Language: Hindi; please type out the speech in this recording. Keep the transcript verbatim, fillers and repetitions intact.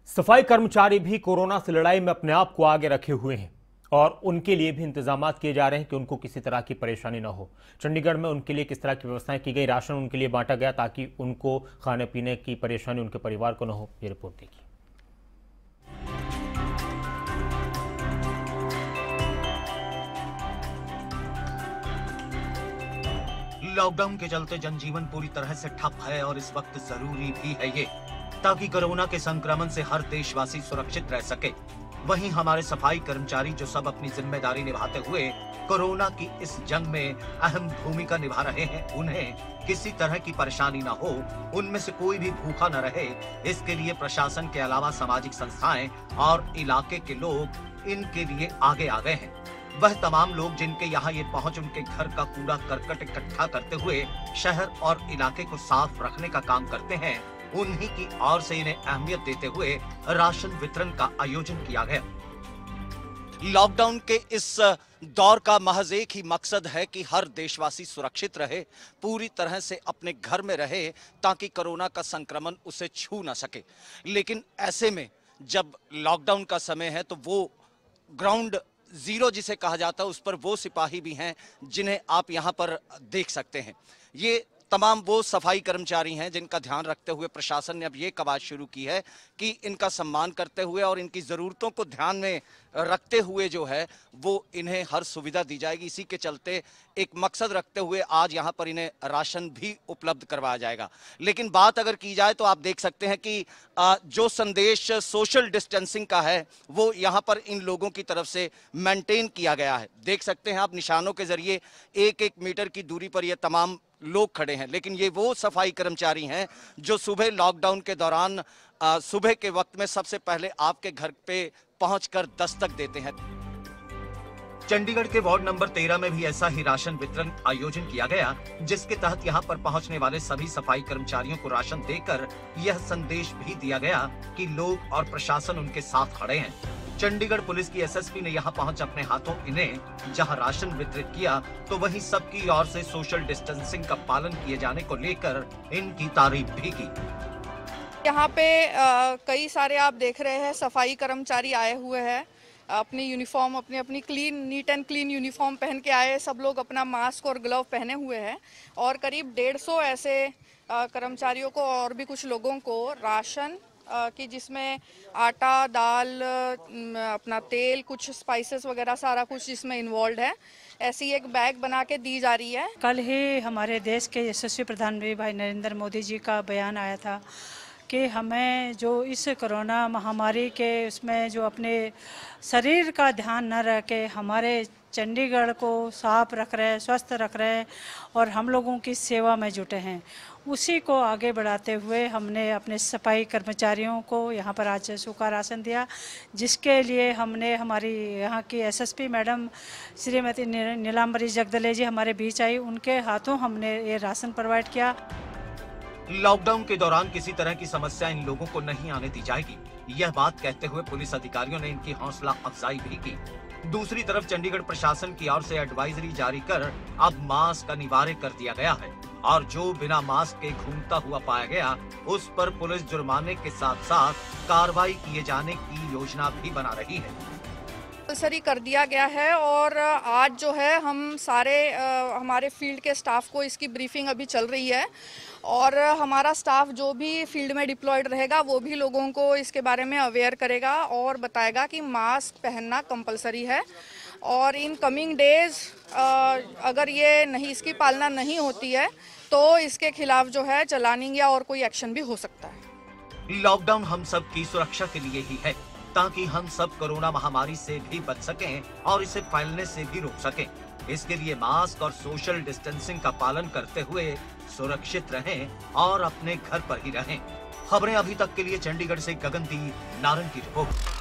सफाई कर्मचारी भी कोरोना से लड़ाई में अपने आप को आगे रखे हुए हैं और उनके लिए भी इंतजाम किए जा रहे हैं कि उनको किसी तरह की परेशानी न हो। चंडीगढ़ में उनके लिए किस तरह की व्यवस्थाएं की गई, राशन उनके लिए बांटा गया ताकि उनको खाने पीने की परेशानी उनके परिवार को न हो। ये रिपोर्ट देखिए। लॉकडाउन के चलते जनजीवन पूरी तरह से ठप है और इस वक्त जरूरी भी है ये, ताकि कोरोना के संक्रमण से हर देशवासी सुरक्षित रह सके। वहीं हमारे सफाई कर्मचारी जो सब अपनी जिम्मेदारी निभाते हुए कोरोना की इस जंग में अहम भूमिका निभा रहे हैं, उन्हें किसी तरह की परेशानी न हो, उनमें से कोई भी भूखा न रहे, इसके लिए प्रशासन के अलावा सामाजिक संस्थाएं और इलाके के लोग इनके लिए आगे आ गए हैं। वह तमाम लोग जिनके यहाँ ये पहुंच उनके घर का कूड़ा करकट इकट्ठा करते हुए शहर और इलाके को साफ रखने का काम करते हैं, उन्हीं की ओर से इन्हें अहमियत देते हुए राशन वितरण का आयोजन किया गया। लॉकडाउन के इस दौर का महज एक ही मकसद है कि हर देशवासी सुरक्षित रहे, पूरी तरह से अपने घर में रहे, ताकि कोरोना का संक्रमण उसे छू न सके। लेकिन ऐसे में जब लॉकडाउन का समय है तो वो ग्राउंड जीरो जिसे कहा जाता है, उस पर वो सिपाही भी हैं जिन्हें आप यहाँ पर देख सकते हैं। ये तमाम वो सफाई कर्मचारी हैं जिनका ध्यान रखते हुए प्रशासन ने अब ये कवायद शुरू की है कि इनका सम्मान करते हुए और इनकी ज़रूरतों को ध्यान में रखते हुए जो है वो इन्हें हर सुविधा दी जाएगी। इसी के चलते एक मकसद रखते हुए आज यहाँ पर इन्हें राशन भी उपलब्ध करवाया जाएगा। लेकिन बात अगर की जाए तो आप देख सकते हैं कि जो संदेश सोशल डिस्टेंसिंग का है वो यहाँ पर इन लोगों की तरफ से मेंटेन किया गया है। देख सकते हैं आप निशानों के जरिए एक एक मीटर की दूरी पर ये तमाम लोग खड़े हैं। लेकिन ये वो सफाई कर्मचारी हैं जो सुबह लॉकडाउन के दौरान सुबह के वक्त में सबसे पहले आपके घर पे पहुंचकर दस्तक देते हैं। चंडीगढ़ के वार्ड नंबर तेरह में भी ऐसा ही राशन वितरण आयोजन किया गया, जिसके तहत यहां पर पहुंचने वाले सभी सफाई कर्मचारियों को राशन देकर यह संदेश भी दिया गया कि लोग और प्रशासन उनके साथ खड़े हैं। चंडीगढ़ पुलिस की एसएसपी ने यहां पहुंच अपने हाथों इन्हें जहां राशन वितरित किया, तो वहीं सबकी ओर से सोशल डिस्टेंसिंग का पालन किए जाने को लेकर इनकी तारीफ भी की। यहाँ पे आ, कई सारे आप देख रहे हैं सफाई कर्मचारी आए हुए हैं, अपनी यूनिफॉर्म अपनी अपनी clean neat and clean uniform पहन के आए। सब लोग अपना मास्क और ग्लव पहने हुए हैं और करीब डेढ़ सौ ऐसे कर्मचारियों को और भी कुछ लोगों को राशन कि जिसमें आटा, दाल, अपना तेल, कुछ स्पाइसेस वगैरह सारा कुछ जिसमें इन्वॉल्व है, ऐसी एक बैग बना के दी जा रही है। कल ही हमारे देश के यशस्वी प्रधानमंत्री भाई नरेंद्र मोदी जी का बयान आया था कि हमें जो इस कोरोना महामारी के उसमें जो अपने शरीर का ध्यान न रखे, हमारे चंडीगढ़ को साफ रख रहे हैं, स्वस्थ रख रहे हैं और हम लोगों की सेवा में जुटे हैं, उसी को आगे बढ़ाते हुए हमने अपने सफाई कर्मचारियों को यहाँ पर आज सूखा राशन दिया, जिसके लिए हमने हमारी यहाँ की एसएसपी मैडम श्रीमती नीलांबरी जगदले जी हमारे बीच आई, उनके हाथों हमने ये राशन प्रोवाइड किया। लॉकडाउन के दौरान किसी तरह की समस्या इन लोगों को नहीं आने दी जाएगी, यह बात कहते हुए पुलिस अधिकारियों ने इनकी हौसला अफजाई भी की। दूसरी तरफ चंडीगढ़ प्रशासन की ओर से एडवाइजरी जारी कर अब मास्क अनिवार्य कर दिया गया है और जो बिना मास्क के घूमता हुआ पाया गया उस पर पुलिस जुर्माने के साथ साथ कार्रवाई किए जाने की योजना भी बना रही है। कंपल्सरी कर दिया गया है और आज जो है हम सारे आ, हमारे फील्ड के स्टाफ को इसकी ब्रीफिंग अभी चल रही है और हमारा स्टाफ जो भी फील्ड में डिप्लॉयड रहेगा वो भी लोगों को इसके बारे में अवेयर करेगा और बताएगा कि मास्क पहनना कंपल्सरी है और इन कमिंग डेज अगर ये नहीं इसकी पालना नहीं होती है तो इसके खिलाफ जो है चलानिंग या और कोई एक्शन भी हो सकता है। लॉकडाउन हम सब की सुरक्षा के लिए ही है, ताकि हम सब कोरोना महामारी से भी बच सकें और इसे फैलने से भी रोक सकें। इसके लिए मास्क और सोशल डिस्टेंसिंग का पालन करते हुए सुरक्षित रहें और अपने घर पर ही रहें। खबरें अभी तक के लिए चंडीगढ़ से गगनदीप नारंग की रिपोर्ट।